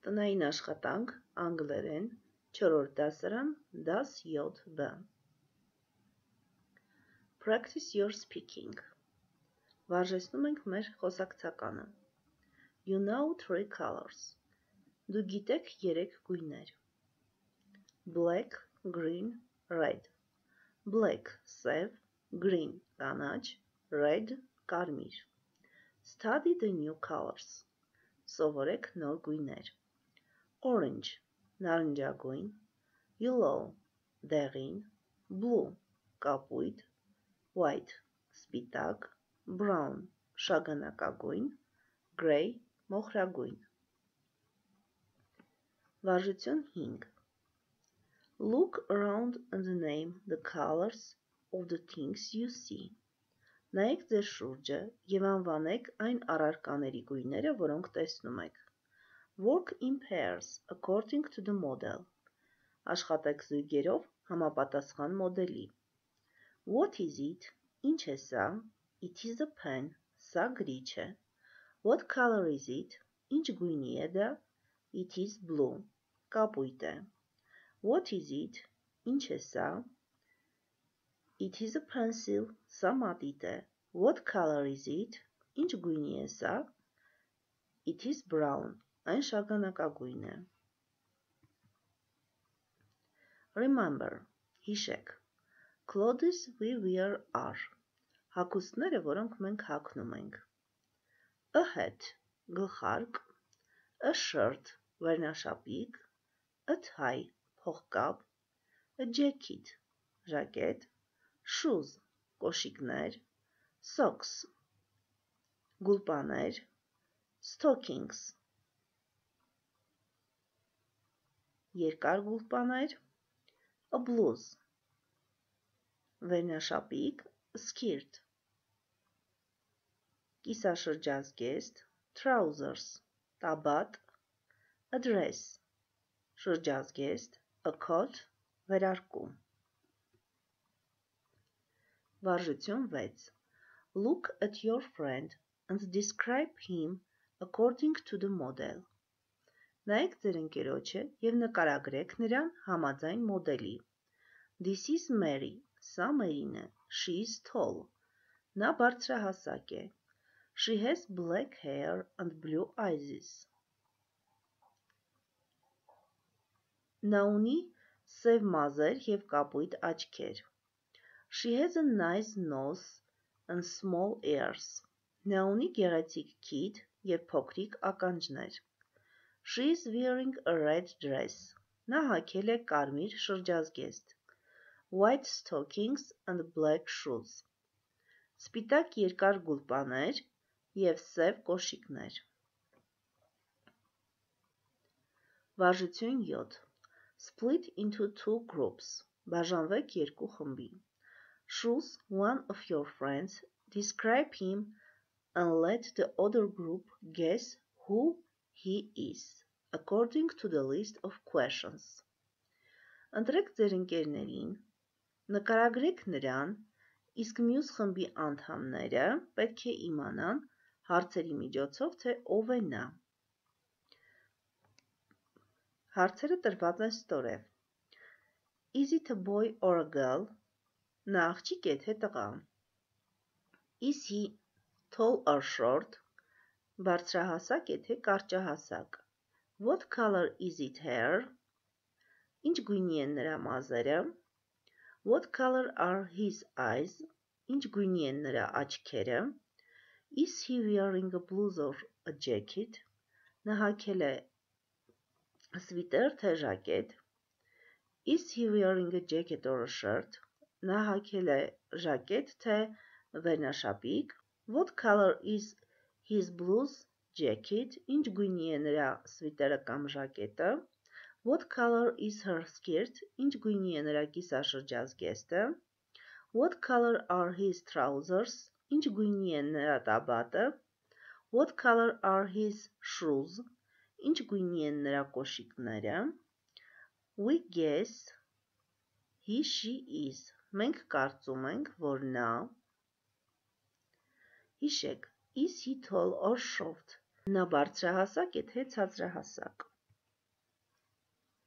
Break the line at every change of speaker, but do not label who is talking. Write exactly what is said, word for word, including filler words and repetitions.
Տնային աշխատանք, անգլերեն, չորրորդ դասարան, դաս յոթ բ. Practice your speaking. Վարժեցնում ենք մեր խոսակցականը. You know three colors. Դու գիտեք երեք գույներ. Black, green, red. Black սև, green կանաչ, red կարմիր. Study the new colors. Սովորեք նոր գույներ. Orange նարնջագույն, yellow դեղին, blue կապույտ, white սպիտակ, brown շագանակագույն, gray մոխրագույն. Վարժություն հինգ. Look around and name the colors of the things you see. Նայեք ձեր շուրջը և անվանեք այն առարկաների գույները, որոնք տեսնում եք. Work in pairs according to the model. Աշխատեք զույգերով համապատասխան մոդելի. What is it? Ինչ է սա? It is a pen. Սա գրիչ է. What color is it? Ինչ գույնի է դա? It is blue. Կապույտ է. What is it? Ինչ է սա? It is a pencil. Սա մատիտ է. What color is it? Ինչ գույնի է սա? It is brown. Այն շագանակագույն է. Remember. Հիշեք. Clothes we wear are. Հագուստները, որոնք մենք հագնում ենք. A hat. Գլխարկ. A shirt. Վերնաշապիկ. A tie. Փողկապ. A jacket. Ժակետ. Shoes. Կոշիկներ. Socks. Գուլպաներ. Stockings. Երկար գուլպաներ. A blouse. Վերնաշապիկ. Skirt. Կիսաշրջազգեստ. Trousers. Տաբատ. A dress. Շրջազգեստ. A coat. Վերարկու. Վարժություն վեց. Look at your friend and describe him according to the model. Նայեք ձեր ընկերոջը և նկարագրեք նրան համաձայն մոդելի. This is Mary. Սա Մերին է. She is tall. Նա բարձրահասակ է. She has black hair and blue eyes. Նա ունի սև մազեր և կապույտ աչքեր. She has a nice nose and small ears. Նա ունի գեղեցիկ քիթ և փոքրիկ ականջներ. She is wearing a red dress. Նա հագել է կարմիր շրջազգեստ. White stockings and black shoes. Սպիտակ երկար գուլպաներ և սև կոշիկներ. Վարժություն յոթ. Split into two groups. Բաժանվեք երկու խմբի. Choose one of your friends, describe him, and let the other group guess who he is, according to the list of questions. Ընտրեք ձեր ընկերներին, նկարագրեք նրան, իսկ մյուս խմբի անդամները պետք է իմանան հարցերի միջոցով, թե ով է նա. Հարցերը տրված են ստորև. Is it a boy or a girl? Նա աղջիկ է թե տղա. Is he tall or short? Բարձրահասակ է թե կարճահասակ. What color is it hair? Ինչ գույնի են նրա մազերը? What color are his eyes? Ինչ գույնի են նրա աչքերը? Is he wearing a blouse or a jacket? Նա հագել է սվիտեր թե ժակետ. Is he wearing a jacket or a shirt? Նա հագել է ժակետ թե վերնաշապիկ. What color is his blouse, jacket? Ինչ գույնի է նրա սվիտերը կամ ժակետը? What color is her skirt? Ինչ գույնի է նրա կիսաշրջազգեստը? What color are his trousers? Ինչ գույնի է նրա տաբատը? What color are his shoes? Ինչ գույնի են նրա կոշիկները? We guess he, she is. Մենք կարծում ենք, որ նա. Հիշեք, is he tall or short? Նա բարձրահասակ է թե ցածրահասակ?